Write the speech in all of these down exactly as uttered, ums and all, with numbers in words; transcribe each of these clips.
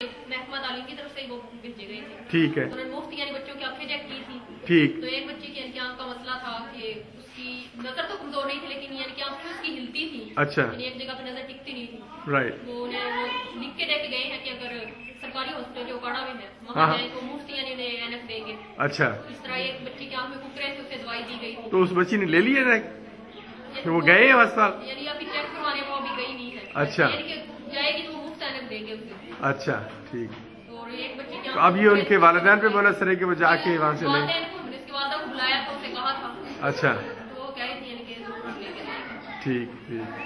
महकमा तालीम की तरफ से वो भेजे गए थे। ठीक है। उन्होंने मुफ्त यानी बच्चों की आंखें चेक की थी। ठीक। तो एक बच्चे की आंख का मसला था कि उसकी नजर तो कमजोर नहीं थी, लेकिन यानी कि आंखें उसकी हिलती थी। अच्छा। यानी एक जगह पे नजर टिकती नहीं थी। राइट। वो उन्हें वो लिख के देके गए हैं कि अगर सरकारी हॉस्पिटल जो उकाड़ा में है वहाँ जाए तो मुफ्त यानी उन्हें एनएफ देंगे। अच्छा। इस तरह एक बच्चे की आंख में कुकरे थे, उसे दवाई दी गई। तो उस बच्ची ने ले लिया था? तो वो गए हैं अस्पताल? यानी अभी चेक करवाने वो अभी गई नहीं है। अच्छा। जाएगी तो मुफ्त एनएफ देंगे उसे। अच्छा ठीक। और एक बच्चे की तो अब ये उनके वालिदैन पे मुनसर है कि वो जाके वहाँ से नहीं? इसके वालिदा को बुलाया तो उसे कहा था। अच्छा। तो वो कह रही थी यानी कि ठीक ठीक।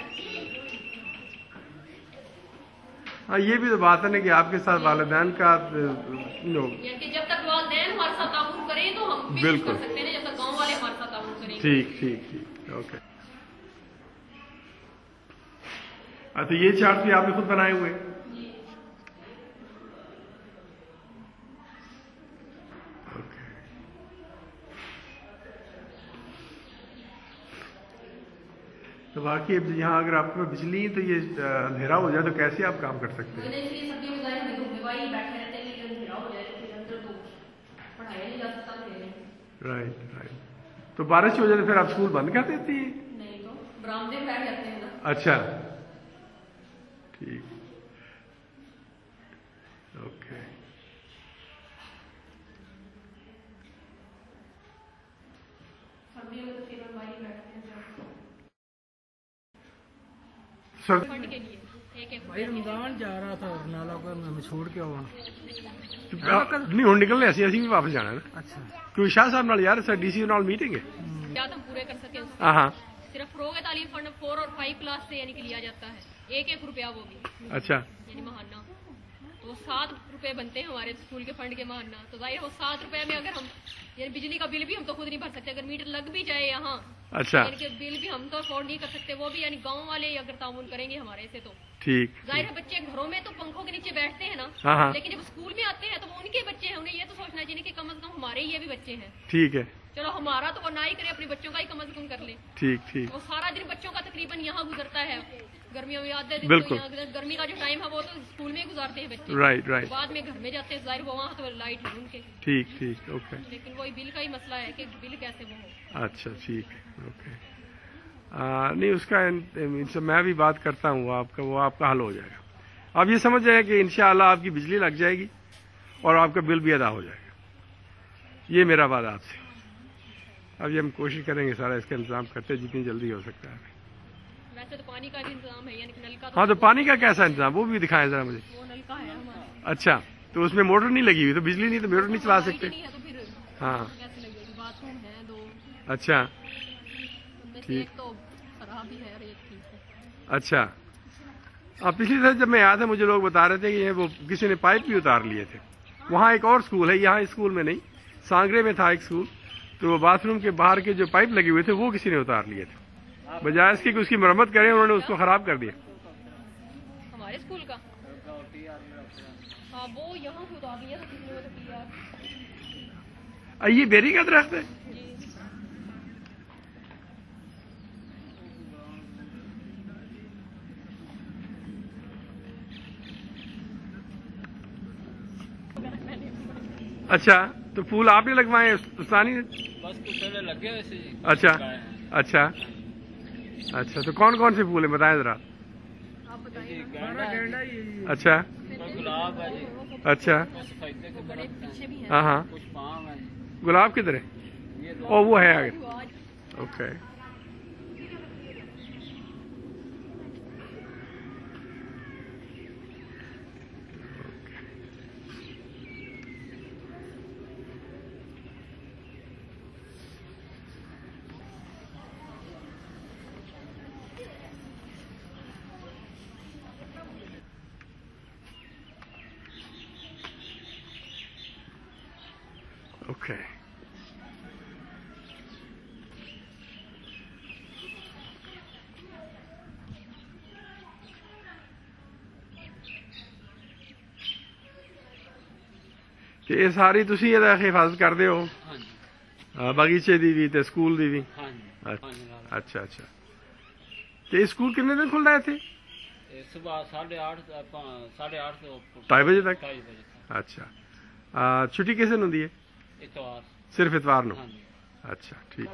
हाँ ये भी तो बात है ना कि आपके साथ वालिदैन का नो जब तक वालिदैन हमारे साथ ताउन करें तो हम भी बिल्कुल कर सकते हैं, जब तक गांव वाले हमारे साथ ताउन करें। ठीक ठीक ठीक। ओके। अच्छा ये चार्ट भी आपने खुद बनाए हुए? ओके। तो बाकी अब यहाँ अगर आपके पास बिजली तो ये अंधेरा हो जाए तो कैसे आप काम कर सकते हैं? Right right. तो बारिश हो जाए तो फिर आप स्कूल बंद कर देती हैं? नहीं तो बरामदे में बैठ जाते हैं ना। अच्छा ठीक। ओके। सर भाई रमजान जा रहा था नाला को मैं छोड़ के आवा नहीं हूँ निकलने ऐसी ऐसी भी वापस जाना है ना। अच्छा क्योंकि शाह साहब नाल यार सर डीसी नाल मीटिंग है क्या तुम पूरे कर सके। हाँ सिर्फ फरोग तालीम फंड फोर और फाइव क्लास से यानी कि लिया जाता है, एक एक रुपया वो भी। अच्छा। यानी महाना तो सात रुपए बनते हैं हमारे स्कूल के फंड के महाना। तो जाहिर वो सात रुपए में अगर हम यानी बिजली का बिल भी हम तो खुद नहीं भर सकते, अगर मीटर लग भी जाए यहाँ। अच्छा। यानी कि बिल भी हम तो अफोर्ड नहीं कर सकते, वो भी यानी गांव वाले अगर ताउन करेंगे हमारे से तो ठीक। जाहिर है बच्चे घरों में तो पंखों के नीचे बैठते हैं ना। हाँ। लेकिन जब स्कूल में आते हैं तो वो उनके बच्चे हैं, उन्हें ये तो सोचना चाहिए कि कम अज कम हमारे ही ये भी बच्चे हैं। ठीक है। चलो हमारा तो वो ना ही करे, अपने बच्चों का ही कम अज कम कर ले। ठीक ठीक। वो सारा दिन बच्चों का तकरीबन यहाँ गुजरता है, गर्मियों में आधे दिन बिल्कुल। तो गर्मी का जो टाइम है वो तो स्कूल में गुजारते हैं बच्चे। Right right. बाद में घर में जाते हैं, जाहिर वो वहाँ तो लाइट है उनके। ठीक ठीक। ओके। लेकिन वही बिल का ही मसला है कि बिल कैसे वो हो। अच्छा ठीक है। ओके। आ, नहीं उसका इनसे मैं भी बात करता हूँ, आपका वो आपका हल हो जाएगा। आप ये समझ जाए कि इंशाअल्लाह आपकी बिजली लग जाएगी और आपका बिल भी अदा हो जाएगा, ये मेरा वादा आपसे। अब ये हम कोशिश करेंगे सारा इसका इंतजाम करते हैं जितनी जल्दी हो सकता है। वैसे तो पानी का भी इंतजाम है, यानी कि नलका तो हाँ तो पानी का कैसा इंतजाम वो भी दिखाएं जरा मुझे। वो नलका है हमारा। अच्छा तो उसमें मोटर नहीं लगी हुई तो बिजली नहीं तो मोटर नहीं चला सकते। तो फिर हाँ कैसे लगेगी, बाथरूम है दो। अच्छा ठीक। तो खराब ही है और एक ठीक है। अच्छा। हाँ पिछली दफे जब मैं आया था मुझे लोग बता रहे थे कि ये वो किसी ने पाइप भी उतार लिए थे। वहाँ एक और स्कूल है, यहाँ स्कूल में नहीं, सांगरे में था एक स्कूल, तो बाथरूम के बाहर के जो पाइप लगे हुए थे वो किसी ने उतार लिए थे। बजाय इसके कि उसकी मरम्मत करें उन्होंने उसको खराब कर दिया। हमारे स्कूल का हाँ वो यहाँ से उतार दिया था। ये बेरी का दरख्त है। अच्छा तो फूल आपने लगवाए उस्तानी ने? बस कुछ लगे वैसे जी। अच्छा अच्छा अच्छा। तो कौन कौन से फूल है बताएं जरा। आप बताइए। अच्छा गुलाब है जी। अच्छा पीछे भी है। हाँ हाँ। कुछ पाम है। गुलाब किधर है? ओ वो है आगे। ओके। Okay. ਤੇ ਇਹ ਸਾਰੀ ਤੁਸੀਂ ਇਹਦਾ ਹਿਫਾਜ਼ਤ ਕਰਦੇ ਹੋ? ਹਾਂਜੀ। ਬਗੀਚੇ ਦੀ ਵੀ ਤੇ ਸਕੂਲ ਦੀ ਵੀ? ਹਾਂਜੀ। ਅੱਛਾ ਅੱਛਾ। ਤੇ ਇਹ ਸਕੂਲ ਕਿੰਨੇ ਦਿਨ ਖੁੱਲਦਾ ਇੱਥੇ? ये सुबह साढ़े आठ साढ़े आठ तो ढाई बजे तक। ढाई बजे तक। अच्छा, आ, छुट्टी किस दिन होंगी है? इतवार। सिर्फ इतवार नो? हाँ जी। अच्छा, ठीक।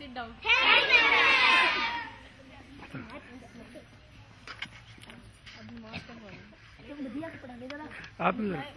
Sit down. आप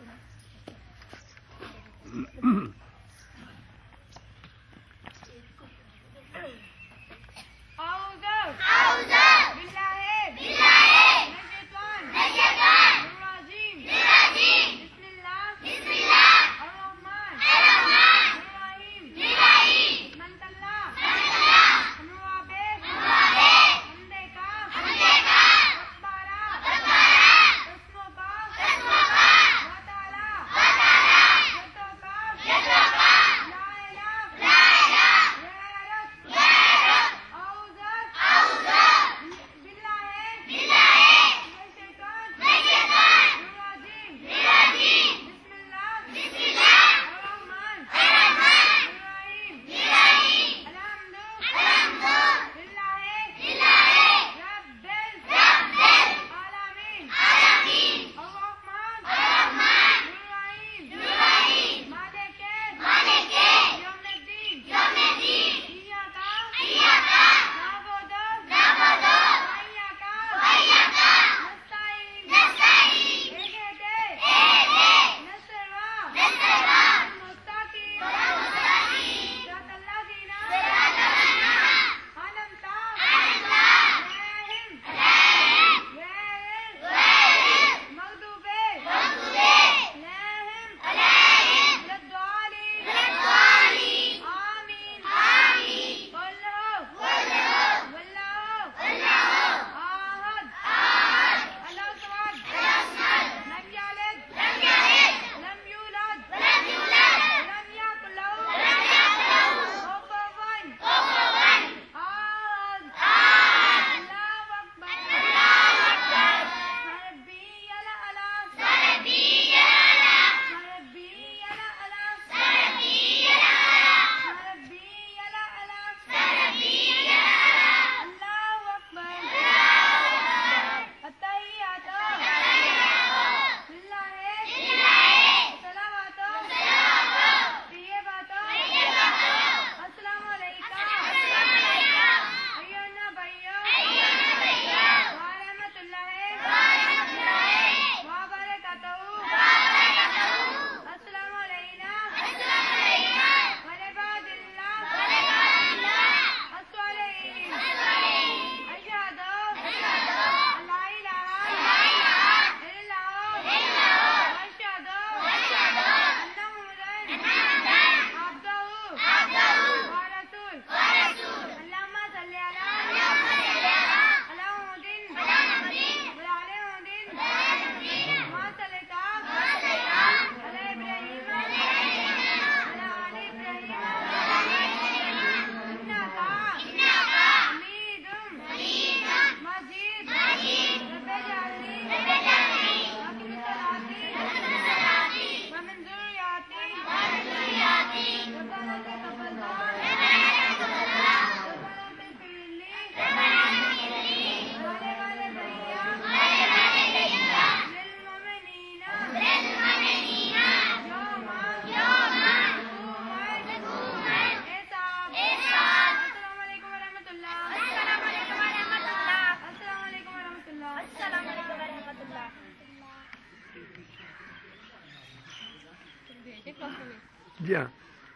जी हाँ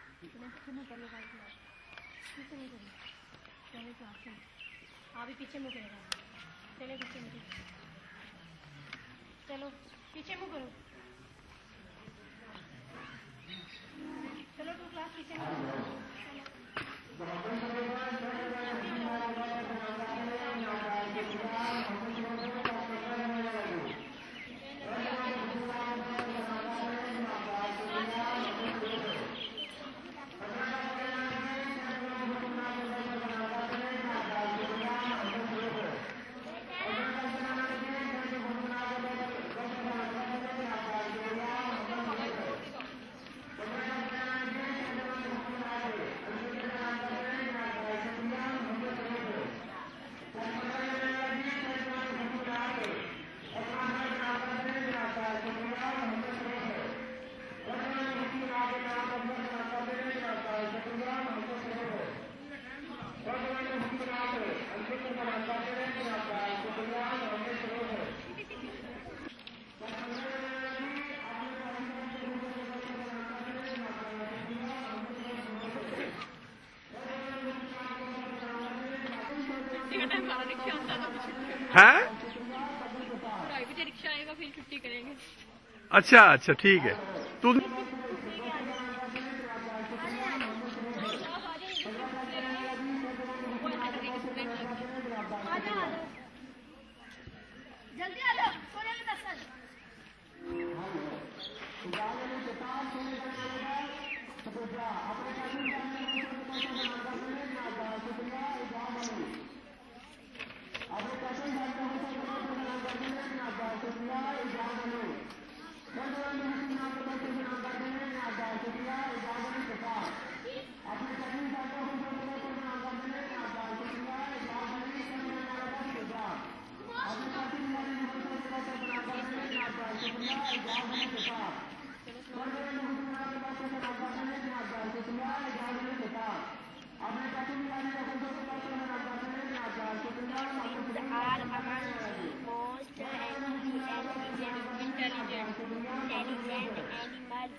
आप भी पीछे मुँह करेगा। चलो पीछे मुँह चलो पीछे मुँह करो। चलो तो क्लास पीछे मुँह रिक्शा आता था हैं? ढाई बजे रिक्शा आएगा फिर छुट्टी करेंगे। अच्छा अच्छा ठीक है। तू जल्दी आ जाओ, सोने में दस बजे। Are among the most intelligent, intelligent, intelligent animals.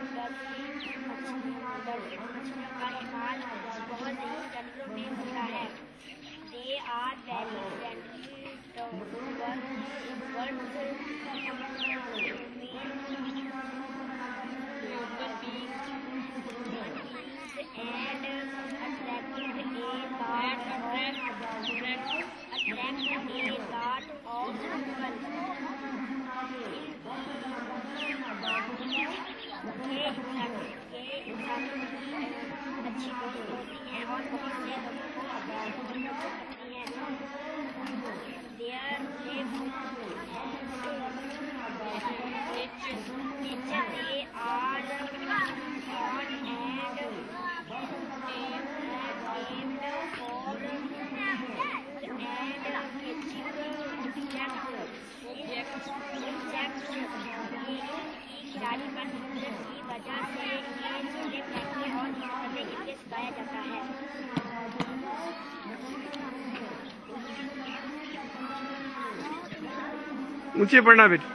Dolphin मछलियों का शिकार बहुत ही जंगलों में होता है। They are very friendly towards birds, human beings, and attract a lot of अच्छी होती हैं और बहुत से लोगों को करती हैं। Their nature they are on and aimed for खिलाड़ी पर की वजह से ये चीजें फेंकने और करने के लिए सिखाया जाता है। ऊंचे पढ़ना बेटा।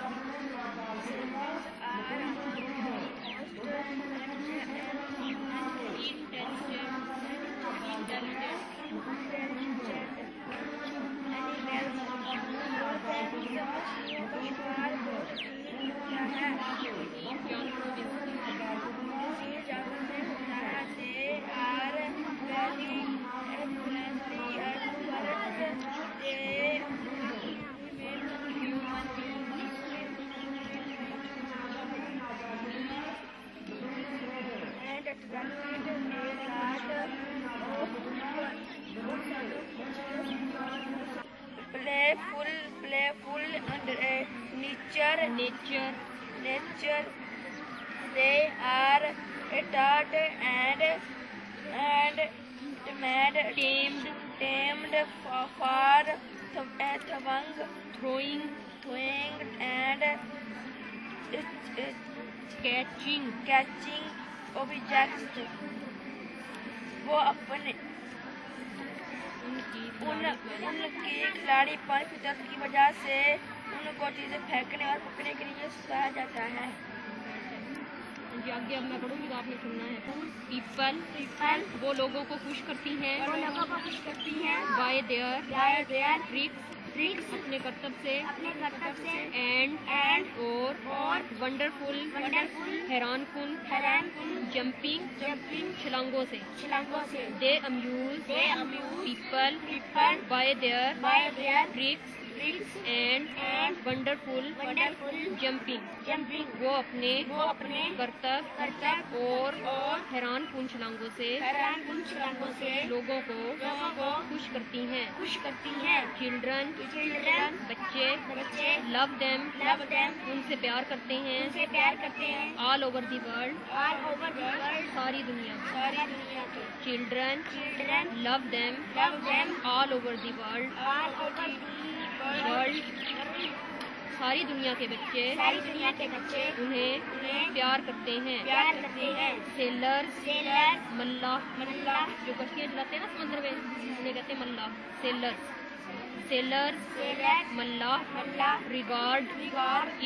Playful, playful and uh, nature, nature, nature. They are taught and and mad, tamed, tamed for, for throwing, throwing, throwing and catching, catching objects. वो अपने उन उनकी खिलाड़ीपन फितरत की वजह से उनको चीजें फेंकने और पकड़ने के लिए सिखाया जाता है। आगे अब मैं पढ़ूंगी तो आपने सुनना है। पीपल पीपल वो लोगों को खुश करती हैं, वो लोगों को खुश करती हैं। By their by their tricks tricks अपने कर्तव्य से अपने कर्तव्य से एंड एंड और और वंडरफुल वंडरफुल हैरानकुन हैरानकुन जंपिंग जंपिंग छलांगों से छलांगों से they amuse they amuse people people by their by their tricks tricks and and wonderful wonderful jumping jumping वो अपने वो अपने कर्तव्य कर्तव्य और और हैरानकुन छलांगों से हैरानकुन छलांगों से लोगों को लोगों को खुश करती हैं। खुश करती हैं। चिल्ड्रन चिल्ड्रन बच्चे बच्चे लव देम लव देम उनसे प्यार करते हैं। उनसे प्यार करते हैं। All over the world all over the world सारी दुनिया में। सारी दुनिया के children children love them love them all over the world all over the world सारी दुनिया के बच्चे सारी दुनिया के बच्चे उन्हें उन्हें प्यार करते हैं। प्यार करते हैं। सेलर सेलर मल्लाह मल्लाह जो कश्तियाँ चलाते हैं ना समुद्र में उन्हें कहते हैं मल्लाह। सेलर सेलर सेलर मल्लाह मल्लाह रिगार्ड रिगार्ड इट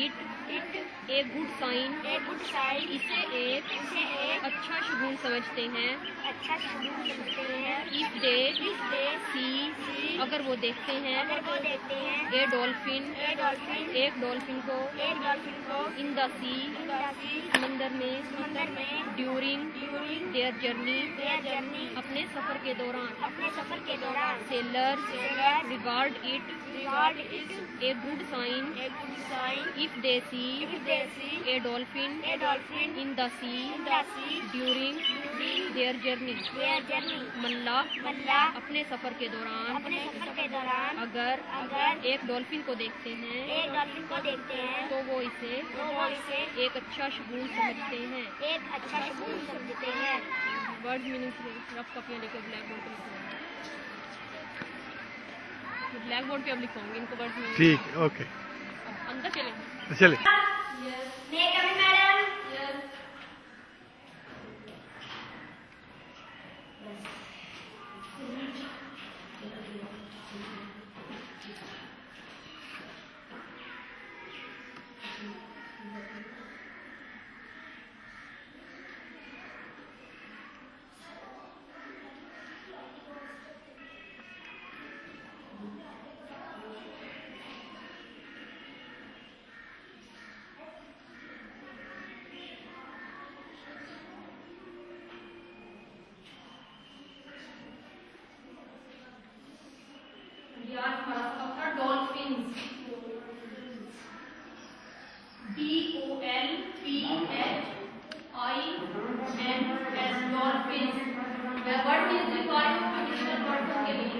इट एक good sign, a good sign, इसे एक इसे एक अच्छा शगुन समझते हैं। अच्छा शगुन समझते हैं। इफ दे इफ दे सी सी अगर वो देखते हैं अगर वो देखते हैं ए डॉल्फिन ए डॉल्फिन एक डॉल्फिन को एक डॉल्फिन को इन द सी इन द सी समंदर में समंदर में during during their journey their journey अपने सफर के दौरान अपने सफर के दौरान sailor sailor regard it regard it a good sign a good sign, if they see if they see a dolphin a dolphin in the sea in the sea during during their journey their journey मल्ला मल्ला अपने सफर के दौरान अपने सफर के दौरान अगर अगर एक डॉल्फिन को देखते हैं एक डॉल्फिन को देखते हैं तो वो इसे तो वो इसे एक अच्छा शगुन समझते हैं। एक अच्छा शगुन समझते हैं। वर्ड मीनिंग रफ कॉपियाँ लेकर ब्लैक बोर्ड पे लिखूंगा, ब्लैक बोर्ड पे अब लिखूंगी इनको वर्ड मीनिंग। ठीक, ओके, अब अंदर चलेंगे। चले। May I come in, madam? Dolphins D O L P H I N S dolphins. मैं वर्ड मीनिंग लिखवा रही हूँ, ट्रेडिशनल वर्ड होंगे meaning.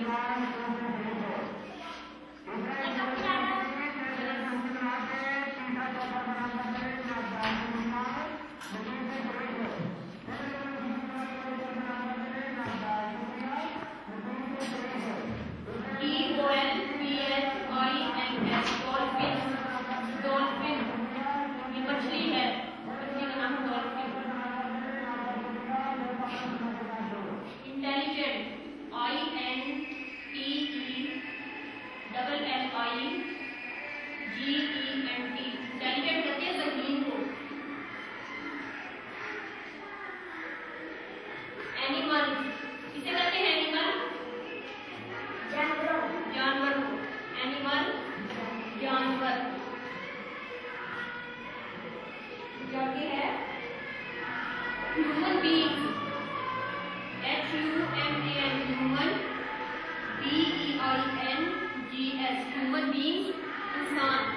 Human beings, H U M A N, human, B E I N G S, human beings, इंसान।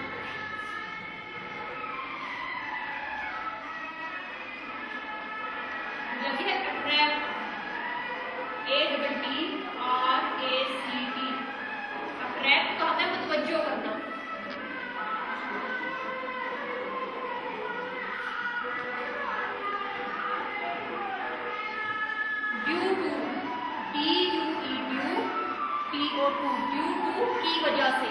जब है attract, A double T R A C T, attract का होता है मुतवज्जो करना। Due to, D U E due, T O two, due to की वजह से।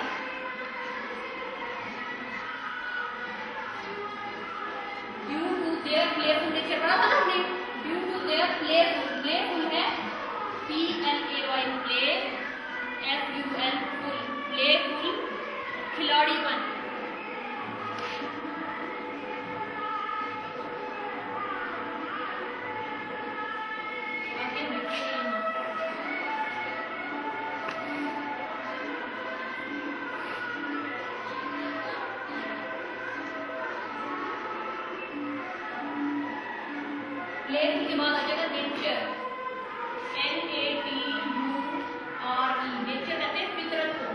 Due to their playful nature पढ़ा था ना हमने। Due to their playful, playful है P L A Y, play, F U L, full, playful, खिलाड़ीपन। Playful के बाद आ जाएगा nature, N A T U R E, nature कहते हैं फितरत को।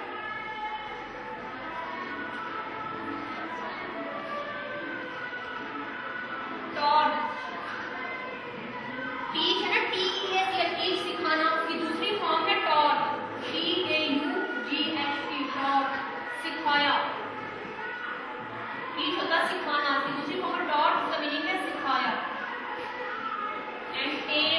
टॉड, टीच है ना, टी ई एच या टीच सिखाना, उसकी दूसरी फॉर्म है taught, T A U G H T, taught, सिखाया। टीच होता सिखाना, उसकी दूसरी फॉर्म है टॉड, उसका मीनिंग है सिखाया। And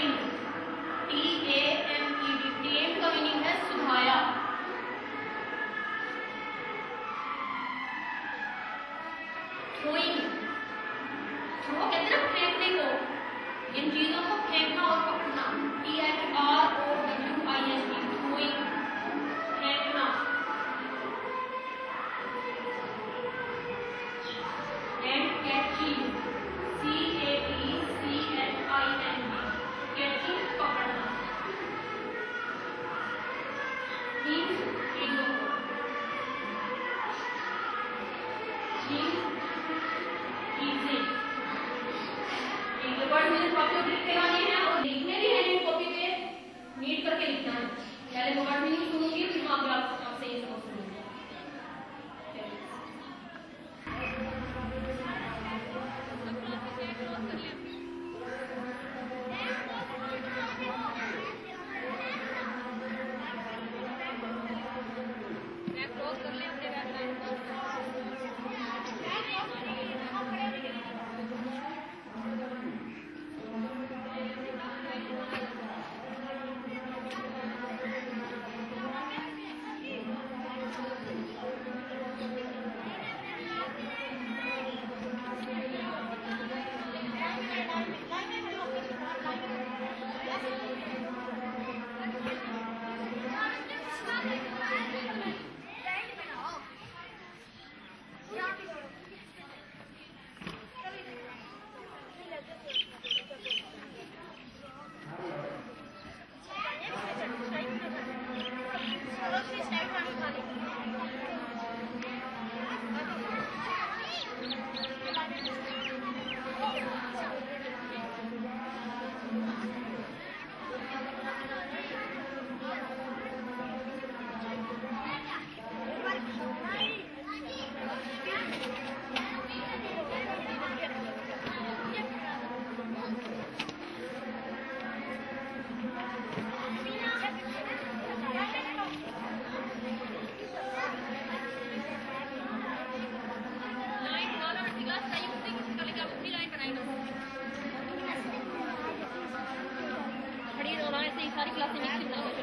फिर और ऐसे ही सारी क्लासें मिक्स ना हो।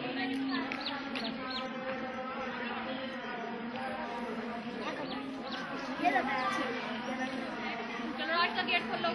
चलो आज का गेट खोल लो।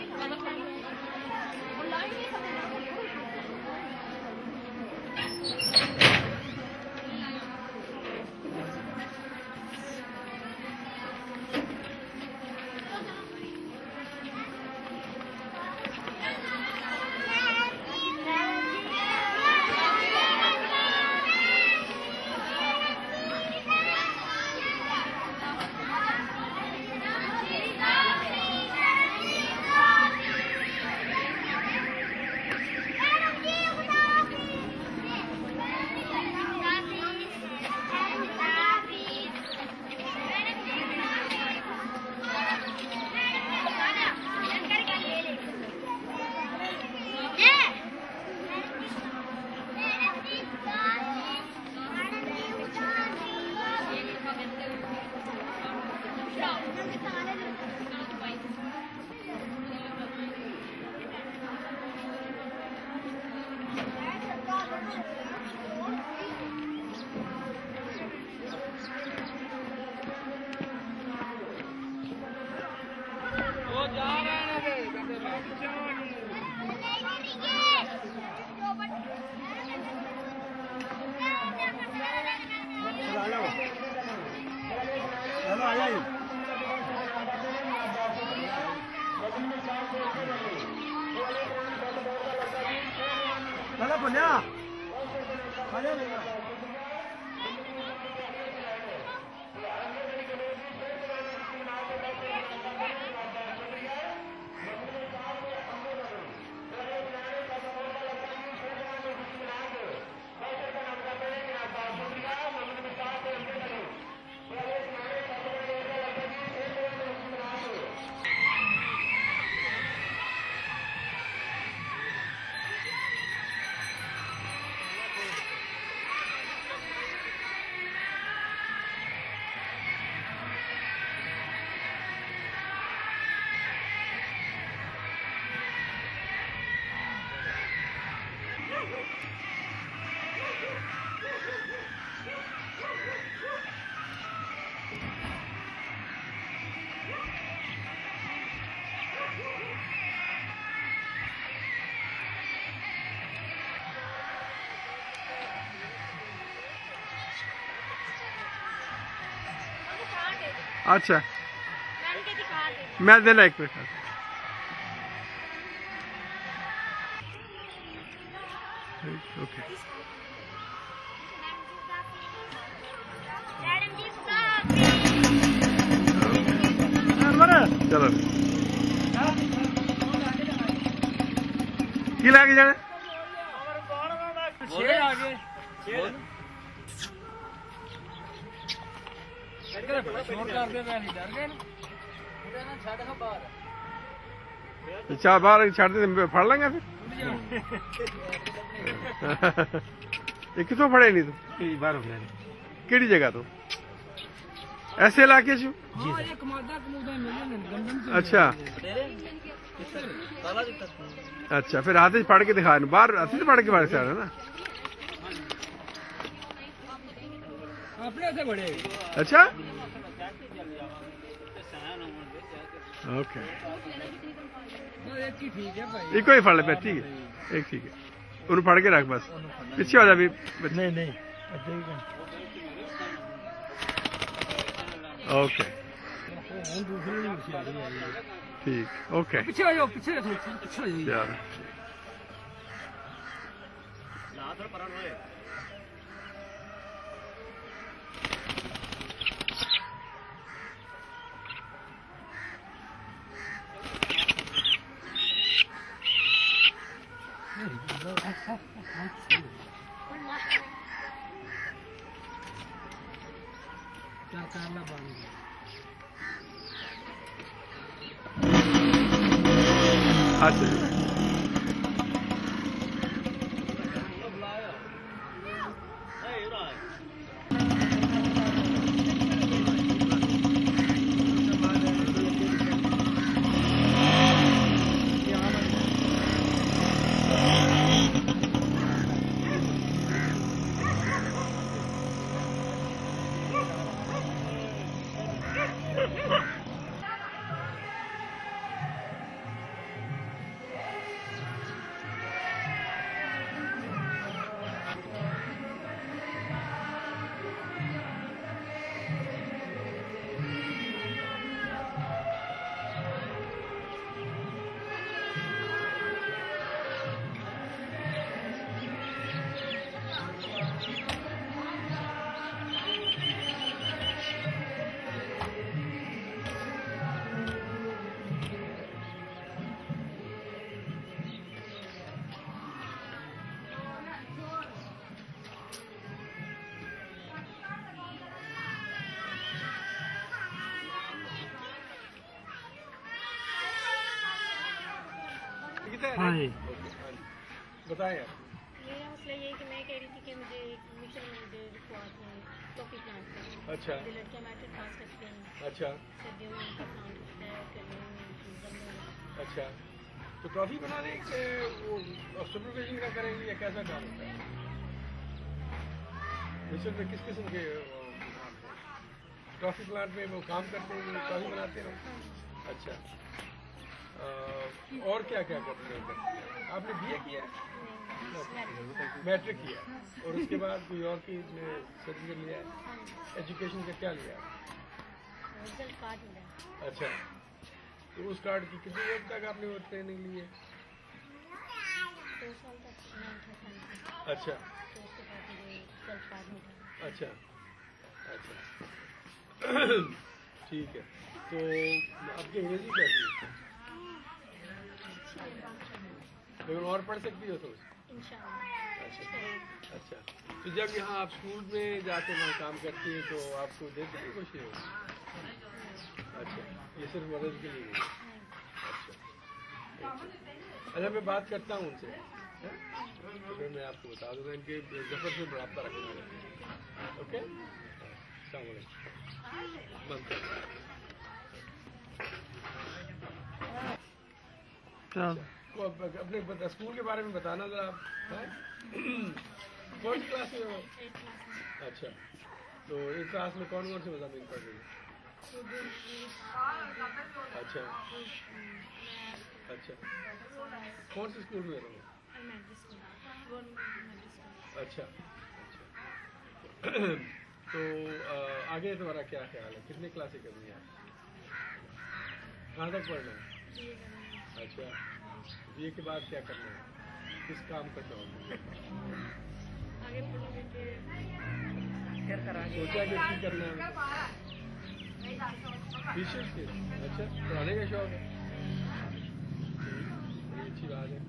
चलो बोलिया अच्छा मैं देना एक मिनट। ओके चलो की लाके जाने चार बार छड़ दे फड़ लेंगे फिर ये कितों फड़े नहीं तू बार हो गया केड़ी जगह तो ऐसे इलाके से अच्छा अच्छा फिर हाथ से पढ़ के दिखा बाहर हाथ से पढ़ के बाहर से आ रहा ना अपने से बड़े अच्छा ओके एक ही ठीक है भाई एक ही फड़ ले पे ठीक है एक ठीक है उन्हें फड़ के रख बस पीछे हो जा भी नहीं नहीं ओके ठीक ओके पीछे आ जाओ पीछे पीछे आ जाओ यार क्या करना बांध अच्छा है? हाँ जी। ओके, हाँ जी, बताएं आप। मेरा मसला ये है कि मैं कह रही थी कि मुझे एक मिशन मुझे रिक्वायर्ड है कॉफी प्लांट का। अच्छा जो लड़कियां मैट्रिक पास करते हैं अच्छा सर्दियों में उनका प्लांट है गर्मियों में गर्मियों में। अच्छा, तो ट्रॉफी बनाने के वो सुपरविजन का करेंगे या कैसा काम होता है? मिशन में किस किस्म के ट्रॉफी प्लांट में वो काम करते हैं, ट्रॉफी बनाते हैं? अच्छा, आ, और क्या क्या करते हैं? आपने बीए किया है? मैट्रिक किया और उसके बाद कोई और की सर्टिफिकेट लिया है? एजुकेशन का क्या लिया? रिजल्ट कार्ड मिला। अच्छा, तो उस कार्ड की कितनी एज तक आपने वो ट्रेनिंग ली है? दो साल तक मैं था। अच्छा तो उसके बाद मुझे रिजल्ट कार्ड मिला। अच्छा अच्छा ठीक है, तो आपकी अंग्रेजी कैसी है? लेकिन और पढ़ सकती हो तो? इंशाल्लाह। अच्छा अच्छा, तो जब यहाँ आप स्कूल में जाके वहाँ काम करती हैं तो आपको देते हैं खुशी हो? अच्छा, ये सिर्फ मदद के लिए है? अच्छा अच्छा, मैं बात करता हूँ उनसे, तो फिर मैं आपको बता दूँगा इनके जफर से रब्ता रखना है। ओके, अस्सलाम वालेकुम। तो अपने स्कूल के बारे में बताना जरा आप। कौन सी क्लास में हो? अच्छा, तो एक क्लास में कौन कौन से मज़ामीन पढ़ रही है? अच्छा अच्छा, कौन से स्कूल में रहो? अच्छा अच्छा, तो आ, आगे तुम्हारा क्या ख्याल है? कितने क्लासें करनी है? कहाँ तक पढ़ना है? अच्छा, बीए के बाद क्या करना है? किस काम का शौक है? सोचा कि क्या करना है? टीचर के? अच्छा, पढ़ाने का शौक है, बड़ी अच्छी बात है।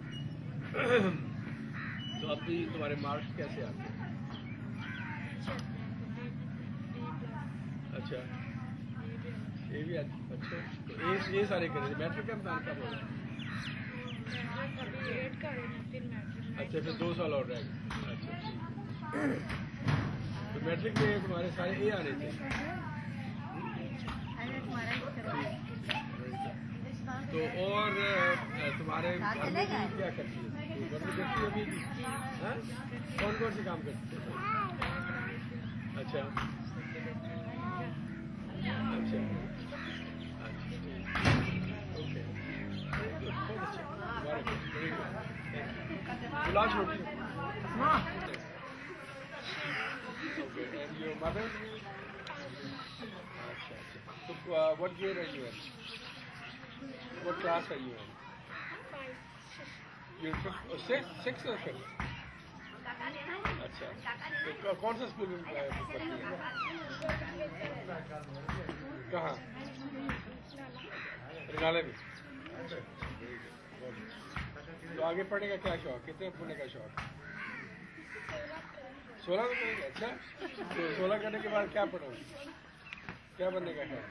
तो अभी तुम्हारे मार्क्स कैसे आते हैं? अच्छा, ये भी अच्छा, तो ए ये सारे करेंगे। मैट्रिक का इम्तहान कब होगा? अच्छा, फिर दो साल और रहेगा। अच्छा ठीक, तो मैट्रिक में तुम्हारे सारे ए आने चाहिए। तो और तुम्हारे घर में क्या करती है? घर में करती है अभी? कौन कौन से काम करती है? अच्छा अच्छा ओके, बहुत अच्छा, गुलाब रोटी। Okay, and your mother? अच्छा अच्छा, तो what grade are you in? What class are you in? You six six और फिफ्थ? अच्छा, तो कौन सा स्कूल में पढ़ती है? कहाँ? रिनाले में? अच्छा, तो आगे पढ़ने का क्या शौक? कितने पढ़ने का शौक? सोलह में करेंगे? अच्छा, तो सोलह करने के बाद क्या पढ़ोगे? क्या बनने का शौक?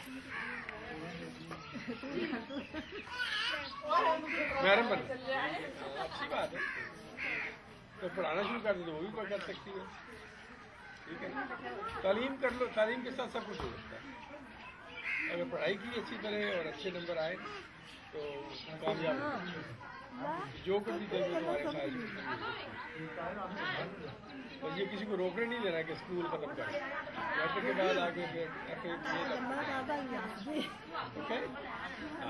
मैडम बनो? अच्छी बात है, तो पढ़ाना शुरू कर दो तो वो भी कर सकती है। ठीक है, तालीम कर लो, तालीम के साथ सब कुछ हो सकता है। अगर पढ़ाई की अच्छी तरह और अच्छे नंबर आए तो कामयाब हो, जो कुछ भी देखे तुम्हारे ख्याल। और ये किसी को रोकने नहीं देना कि स्कूल खत्म करें, मैट्रिक के बाद आगे फिर ओके।